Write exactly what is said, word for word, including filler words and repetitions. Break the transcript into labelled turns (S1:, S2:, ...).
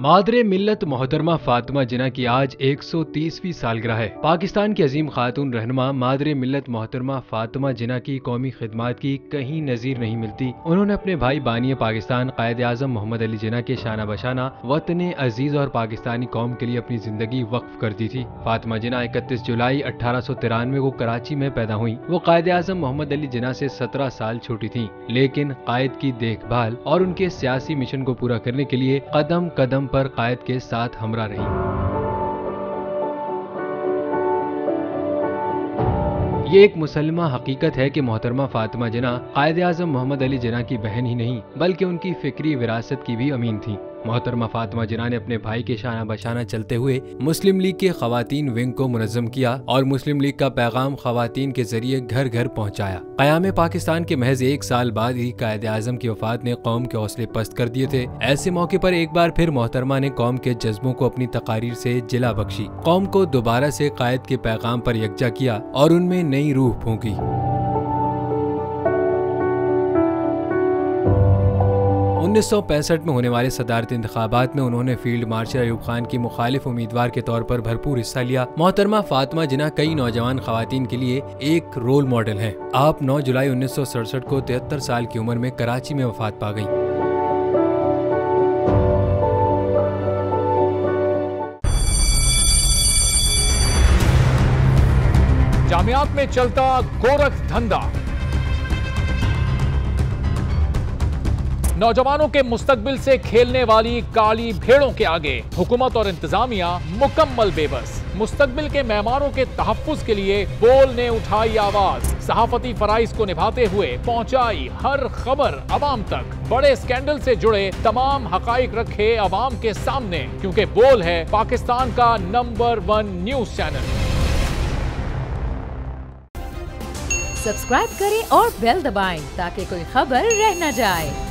S1: मादरे मिल्लत मोहतरमा फातिमा जिन्ना की आज एक सौ तीसवीं सालगिरह है। पाकिस्तान की अजीम खातून रहनुमा मादरे मिल्लत मोहतरमा फातिमा जिन्ना की कौमी खिदमात की कहीं नजीर नहीं मिलती। उन्होंने अपने भाई बानी पाकिस्तान कायद आजम मोहम्मद अली जिन्ना के शाना बशाना वतन अजीज और पाकिस्तानी कौम के लिए अपनी जिंदगी वक्फ कर दी थी। फातिमा जिन्ना इकतीस जुलाई अठारह सौ तिरानवे को कराची में पैदा हुई। वो कायद आजम मोहम्मद अली जिन्ना से सत्रह साल छोटी थी, लेकिन कायद की देखभाल और उनके सियासी मिशन को पूरा करने के लिए कदम कदम पर कायद के साथ हमरा रही। ये एक मुसलमा हकीकत है कि मोहतरमा फातिमा जिन्ना कायद आजम मोहम्मद अली जिन्ना की बहन ही नहीं बल्कि उनकी फिक्री विरासत की भी अमीन थी। मोहतरमा फातिमा जिन्ना ने अपने भाई के शाना बशाना चलते हुए मुस्लिम लीग के खवातीन विंग को मुनज़्ज़म किया और मुस्लिम लीग का पैगाम खवातीन के जरिए घर घर पहुंचाया। क़याम पाकिस्तान के महज एक साल बाद ही कायद आज़म की वफात ने कौम के हौसले पस्त कर दिए थे। ऐसे मौके पर एक बार फिर मोहतरमा ने कौम के जज्बों को अपनी तकारीर से जिला बख्शी, कौम को दोबारा से कायद के पैगाम पर यकजा किया और उनमें नई रूह फूंकी। उन्नीस सौ पैंसठ में होने वाले सदारती इंतखाबात में उन्होंने फील्ड मार्शल अयूब खान की मुखालिफ उम्मीदवार के तौर पर भरपूर हिस्सा लिया। मोहतरमा फातिमा जिन्ना कई नौजवान खवातीन के लिए एक रोल मॉडल हैं। आप नौ जुलाई उन्नीस सौ सड़सठ को तिहत्तर साल की उम्र में कराची में वफात पा गईं।
S2: जामियात में चलता गोरख धंधा, नौजवानों के मुस्तकबिल से खेलने वाली काली भेड़ों के आगे हुकूमत और इंतजामिया मुकम्मल बेबस। मुस्तकबिल के मेहमानों के तहफ्फुज के लिए बोल ने उठाई आवाज, सहाफती फराइज को निभाते हुए पहुंचाई हर खबर अवाम तक, बड़े स्कैंडल से जुड़े तमाम हकाइक रखे अवाम के सामने, क्योंकि बोल है पाकिस्तान का number one news channel.
S3: Subscribe करें और बेल दबाएं ताकि कोई खबर रह न जाए।